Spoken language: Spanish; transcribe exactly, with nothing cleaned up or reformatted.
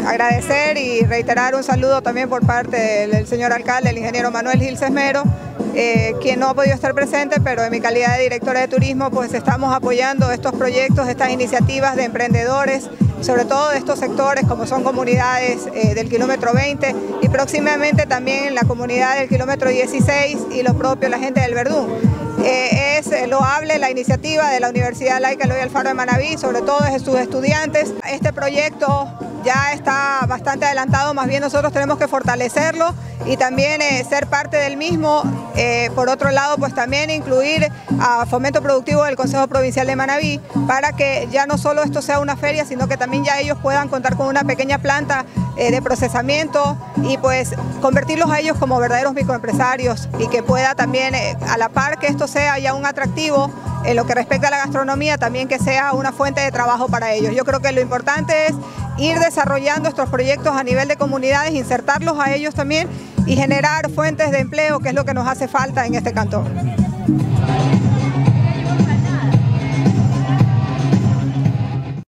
agradecer y reiterar un saludo también por parte del, del señor alcalde, el ingeniero Manuel Gil Sesmero, eh, quien no ha podido estar presente, pero en mi calidad de directora de turismo pues estamos apoyando estos proyectos, estas iniciativas de emprendedores, sobre todo de estos sectores como son comunidades eh, del kilómetro veinte y próximamente también la comunidad del kilómetro dieciséis y lo propio la gente del Verdún. Eh, es loable la iniciativa de la Universidad Laica Eloy Alfaro de Manabí, sobre todo de sus estudiantes. Este proyecto ya está bastante adelantado, más bien nosotros tenemos que fortalecerlo y también eh, ser parte del mismo. Eh, por otro lado, pues también incluir a Fomento Productivo del Consejo Provincial de Manabí para que ya no solo esto sea una feria, sino que también ya ellos puedan contar con una pequeña planta eh, de procesamiento y pues convertirlos a ellos como verdaderos microempresarios y que pueda también, eh, a la par que esto sea ya un atractivo en lo que respecta a la gastronomía, también que sea una fuente de trabajo para ellos. Yo creo que lo importante es ir desarrollando estos proyectos a nivel de comunidades, insertarlos a ellos también y generar fuentes de empleo, que es lo que nos hace falta en este cantón.